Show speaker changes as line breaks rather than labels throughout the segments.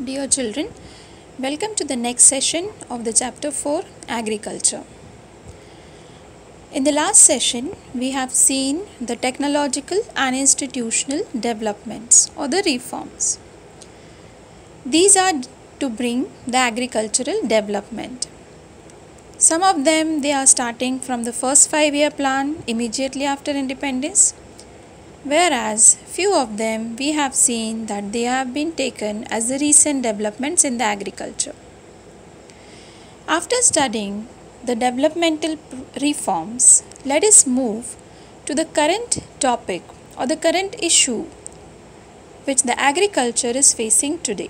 Dear children, welcome to the next session of the chapter 4 Agriculture. In the last session, we have seen the technological and institutional developments or the reforms. These are to bring the agricultural development. Some of them they are starting from the first 5-year plan immediately after independence, whereas few of them we have seen that they have been taken as the recent developments in the agriculture. After studying the developmental reforms, let us move to the current topic or the current issue which the agriculture is facing today.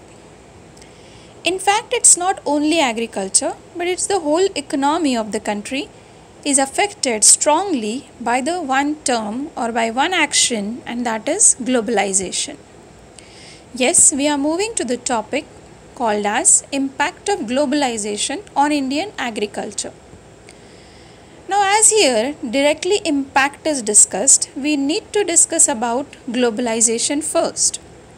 In fact, it's not only agriculture, but it's the whole economy of the country is affected strongly by the one term or by one action, and that is globalization. Yes, we are moving to the topic called as impact of globalization on Indian agriculture. Now, as here directly impact is discussed, we need to discuss about globalization first.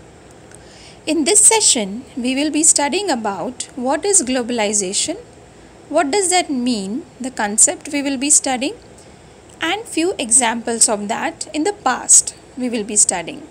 In this session, we will be studying about what is globalization, what does that mean, the concept we will be studying, and few examples of that in the past we will be studying.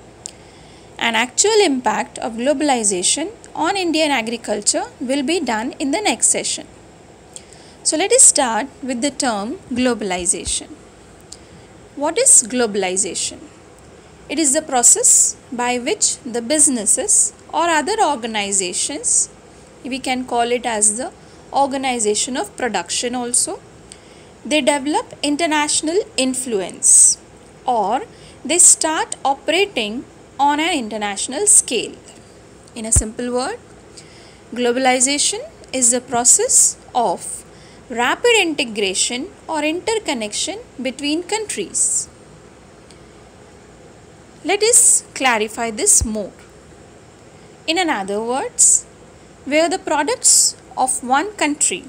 An actual impact of globalization on Indian agriculture will be done in the next session. So let us start with the term globalization. What is globalization? It is the process by which the businesses or other organizations, we can call it as the organization of production also, they develop international influence or they start operating on an international scale. In a simple word, globalization is the process of rapid integration or interconnection between countries. Let us clarify this more. In other words, where the products of one country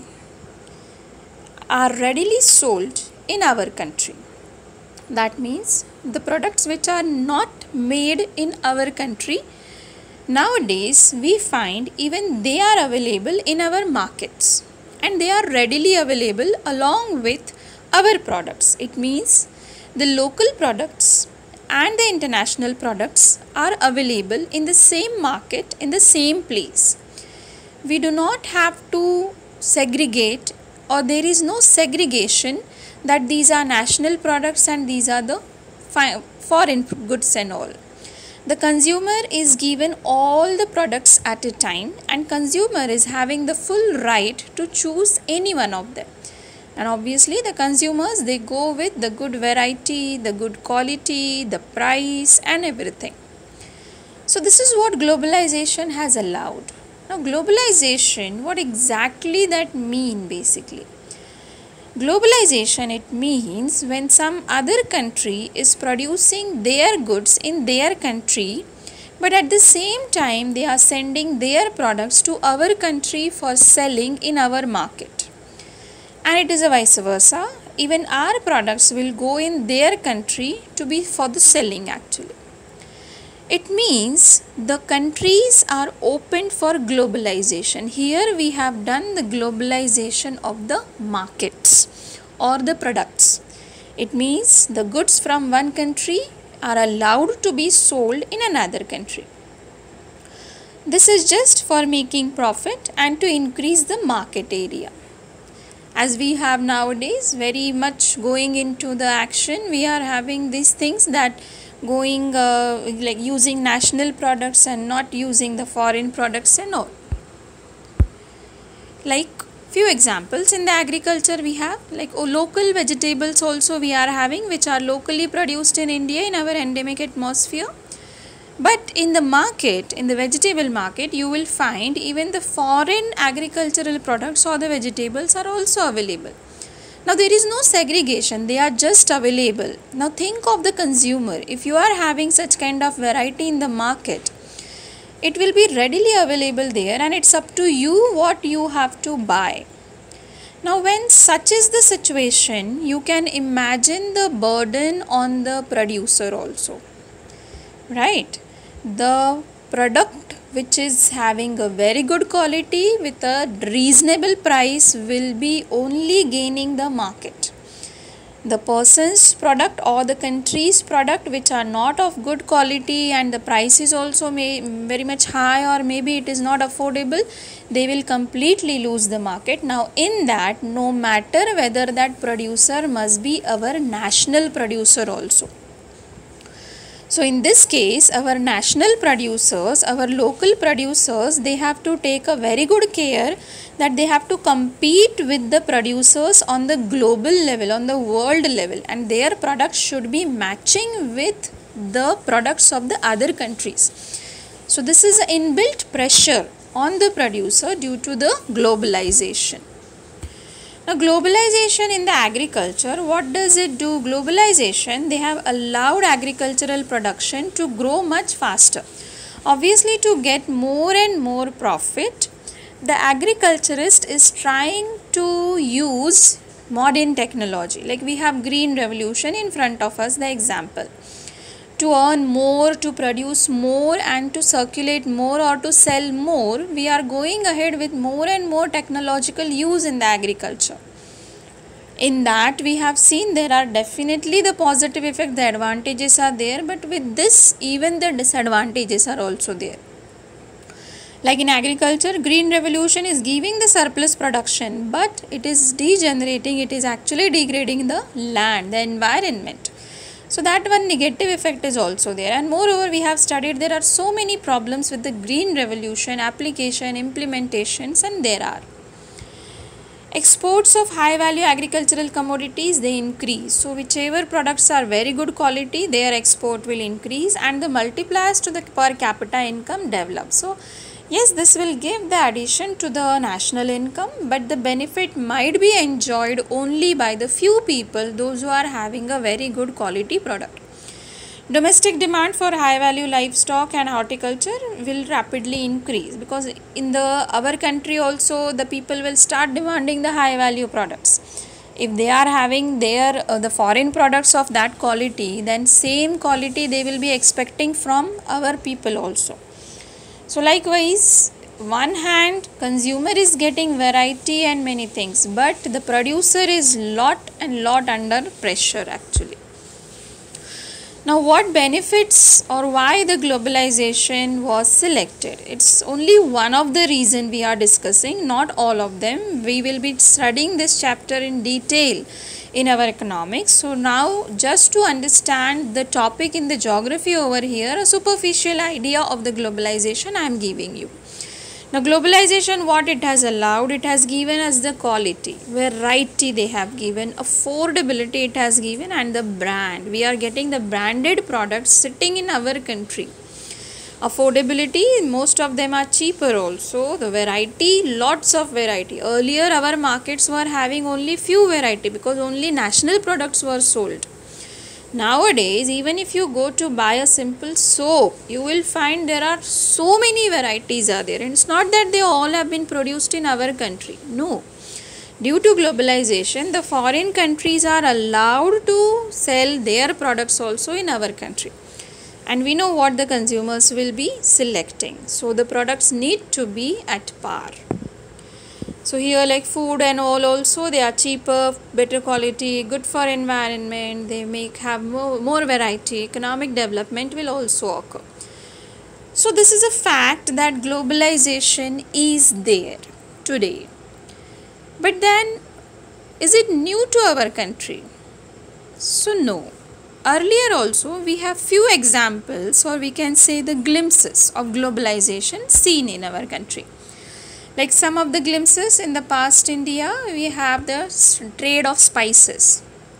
are readily sold in our country. That means the products which are not made in our country, nowadays we find even they are available in our markets and they are readily available along with our products. It means the local products and the international products are available in the same market, in the same place. We do not have to segregate, or there is no segregation that these are national products and these are the foreign goods and all. The consumer is given all the products at a time and consumer is having the full right to choose any one of them. And obviously the consumers, they go with the good variety, the good quality, the price and everything. So this is what globalization has allowed. Now globalization, what exactly that mean basically? Globalization, it means when some other country is producing their goods in their country, but at the same time they are sending their products to our country for selling in our market. And it is a vice versa, even our products will go in their country to be for the selling actually. It means the countries are open for globalization. Here we have done the globalization of the markets or the products. It means the goods from one country are allowed to be sold in another country. This is just for making profit and to increase the market area. As we have nowadays very much going into the action, we are having these things that going like using national products and not using the foreign products and all. Like few examples in the agriculture we have, like local vegetables also we are having, which are locally produced in India in our endemic atmosphere. But in the market, in the vegetable market, you will find even the foreign agricultural products or the vegetables are also available. Now there is no segregation, they are just available. Now think of the consumer. If you are having such kind of variety in the market, it will be readily available there and it's up to you what you have to buy. Now when such is the situation, you can imagine the burden on the producer also. Right? The product which is having a very good quality with a reasonable price will be only gaining the market. The person's product or the country's product which are not of good quality and the price is also very much high, or maybe it is not affordable, they will completely lose the market. Now in that, no matter whether that producer must be our national producer also. So in this case, our national producers, our local producers, they have to take a very good care that they have to compete with the producers on the global level, on the world level, and their products should be matching with the products of the other countries. So this is an inbuilt pressure on the producer due to the globalization. Now globalization in the agriculture, what does it do? Globalization, they have allowed agricultural production to grow much faster. Obviously, to get more and more profit, the agriculturist is trying to use modern technology. Like we have green revolution in front of us, the example. To earn more, to produce more and to circulate more or to sell more, we are going ahead with more and more technological use in the agriculture. In that we have seen there are definitely the positive effect, the advantages are there, but with this even the disadvantages are also there. Like in agriculture, green revolution is giving the surplus production, but it is degenerating, it is actually degrading the land, the environment. So that one negative effect is also there. And moreover, we have studied there are so many problems with the green revolution application, implementations, and there are exports of high value agricultural commodities, they increase. So whichever products are very good quality, their export will increase and the multipliers to the per capita income develop. So yes, this will give the addition to the national income, but the benefit might be enjoyed only by the few people, those who are having a very good quality product. Domestic demand for high value livestock and horticulture will rapidly increase, because in our country also the people will start demanding the high value products. If they are having their the foreign products of that quality, then same quality they will be expecting from our people also. So likewise, one hand consumer is getting variety and many things, but the producer is lot under pressure actually. Now what benefits or why the globalization was selected? It's only one of the reason we are discussing, not all of them. We will be studying this chapter in detail in our economics. So now just to understand the topic in the geography over here, a superficial idea of the globalization I am giving you. Now globalization, what it has allowed, it has given us the quality, variety they have given, affordability it has given, and the brand. We are getting the branded products sitting in our country. Affordability, most of them are cheaper also. The variety, lots of variety. Earlier our markets were having only few variety because only national products were sold. Nowadays, even if you go to buy a simple soap, you will find there are so many varieties are there. And it's not that they all have been produced in our country. No. Due to globalization, the foreign countries are allowed to sell their products also in our country. And we know what the consumers will be selecting. So the products need to be at par. So here like food and all also, they are cheaper, better quality, good for environment, they have more variety, economic development will also occur. So this is a fact that globalization is there today. But then, is it new to our country? So no. Earlier also we have few examples, or we can say the glimpses of globalization seen in our country. Like some of the glimpses in the past India, we have the trade of spices.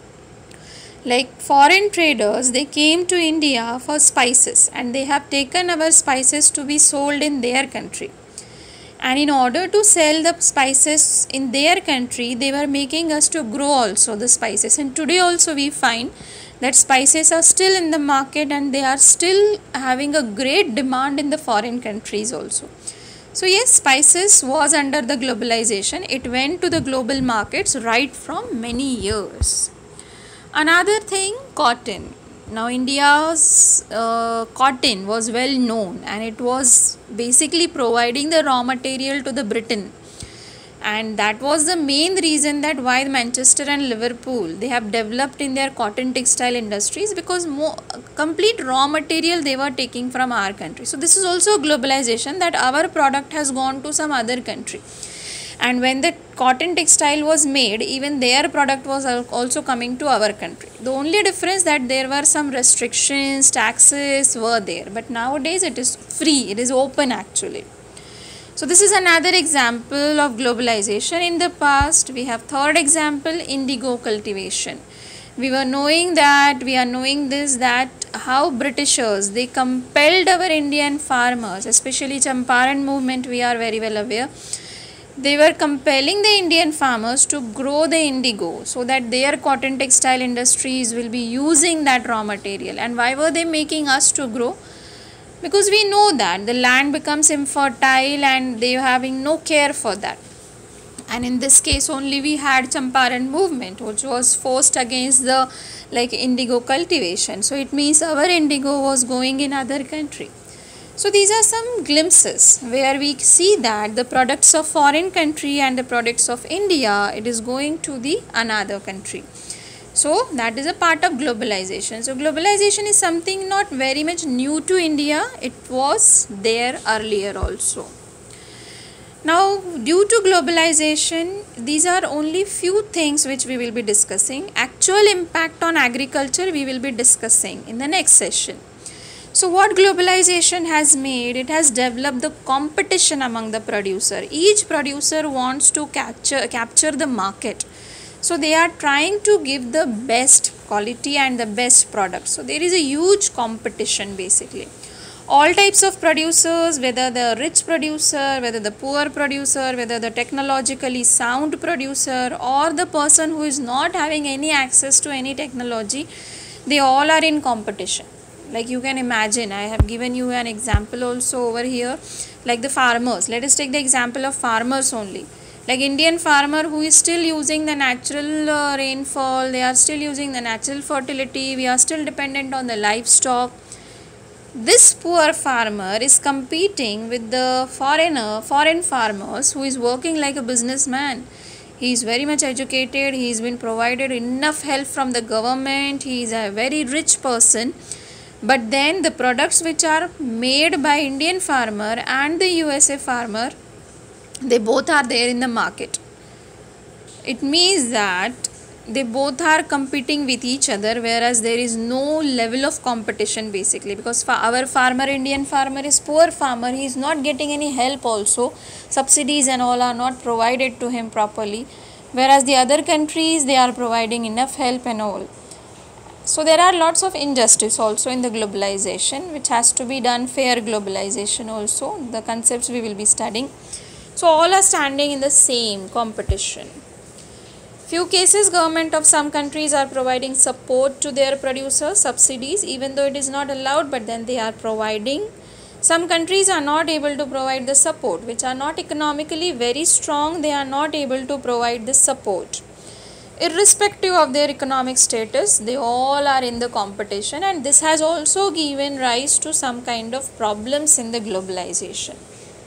Like foreign traders, they came to India for spices and they have taken our spices to be sold in their country. And in order to sell the spices in their country, they were making us to grow also the spices. And today also we find that spices are still in the market and they are still having a great demand in the foreign countries also. So yes, spices was under the globalization. It went to the global markets right from many years. Another thing, cotton. Now India's cotton was well known, and it was basically providing the raw material to the Britain, and that was the main reason that why Manchester and Liverpool, they have developed in their cotton textile industries, because complete raw material they were taking from our country. So this is also globalization, that our product has gone to some other country, and when the cotton textile was made, even their product was also coming to our country. The only difference that there were some restrictions, taxes were there, but nowadays it is free, it is open actually. So this is another example of globalization. In the past, we have third example, indigo cultivation. We are knowing this, that how Britishers, they compelled our Indian farmers, especially Champaran movement, we are very well aware. They were compelling the Indian farmers to grow the indigo so that their cotton textile industries will be using that raw material. And why were they making us to grow? Because we know that the land becomes infertile and they are having no care for that. And in this case only we had Champaran movement, which was forced against the indigo cultivation. So it means our indigo was going in other country. So these are some glimpses where we see that the products of foreign country and the products of India, it is going to the another country. So that is a part of globalization. So globalization is something not very much new to India. It was there earlier also. Now, due to globalization, these are only few things which we will be discussing. Actual impact on agriculture we will be discussing in the next session. So what globalization has made, it has developed the competition among the producer. Each producer wants to capture the market. So they are trying to give the best quality and the best product. So there is a huge competition basically. All types of producers, whether the rich producer, whether the poor producer, whether the technologically sound producer or the person who is not having any access to any technology, they all are in competition. Like you can imagine, I have given you an example also over here, like the farmers. Let us take the example of farmers only. Like Indian farmer who is still using the natural rainfall, they are still using the natural fertility, we are still dependent on the livestock. This poor farmer is competing with the foreign farmers who is working like a businessman. He is very much educated, he has been provided enough help from the government, he is a very rich person. But then the products which are made by Indian farmer and the USA farmer, they both are there in the market. It means that they both are competing with each other, whereas there is no level of competition basically, because our farmer, Indian farmer, is poor farmer, he is not getting any help also, subsidies and all are not provided to him properly, whereas the other countries, they are providing enough help and all. So there are lots of injustice also in the globalization, which has to be done fair globalization also, the concepts we will be studying. So all are standing in the same competition. Few cases, government of some countries are providing support to their producers, subsidies, even though it is not allowed, but then they are providing. Some countries are not able to provide the support, which are not economically very strong, they are not able to provide the support. Irrespective of their economic status, they all are in the competition, and this has also given rise to some kind of problems in the globalization.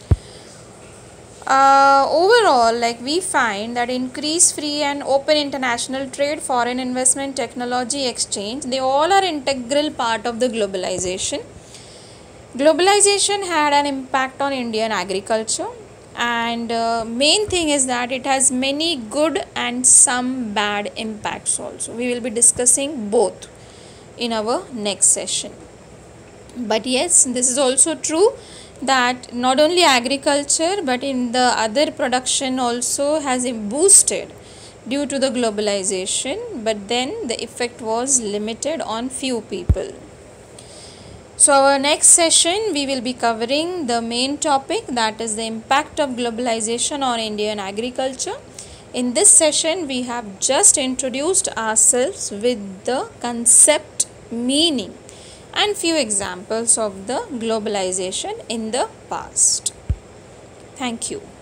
Overall, we find that increased free and open international trade, foreign investment, technology exchange, they all are integral part of the globalization. Globalization had an impact on Indian agriculture, and main thing is that it has many good and some bad impacts also. We will be discussing both in our next session. But yes, this is also true that not only agriculture but in the other production also has boosted due to the globalization, but then the effect was limited on few people. So our next session we will be covering the main topic, that is the impact of globalization on Indian agriculture. In this session we have just introduced ourselves with the concept, meaning and few examples of the globalization in the past. Thank you.